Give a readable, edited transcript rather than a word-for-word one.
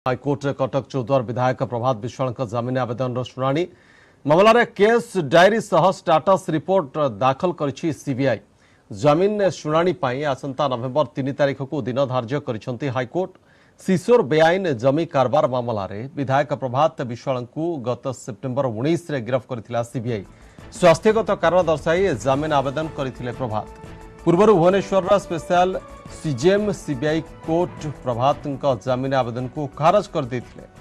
High court Cuttack Choudwar विधायक प्रभात विश्वाल जमीन आवेदन शुणाणी मामलें केस डायरी सह स्टाटस रिपोर्ट दाखल करिछि सीबीआई। जमीन शुणाणी आसंता नवेम्बर 3 तारिख को दिन धार्य करिसेंति हाईकोर्ट। शिशोर बेआईन जमी कारबार मामलें विधायक प्रभात विश्वाल को गत सेप्टेम्बर 19 रे गिरफ्त करथिला सीबीआई। स्वास्थ्यगत कारण दर्शाई जमीन आवेदन करथिले प्रभात। पूर्व Bhubaneswar special CJM CBI court Prabhat जमीन आवेदन को खारज कर देथिले।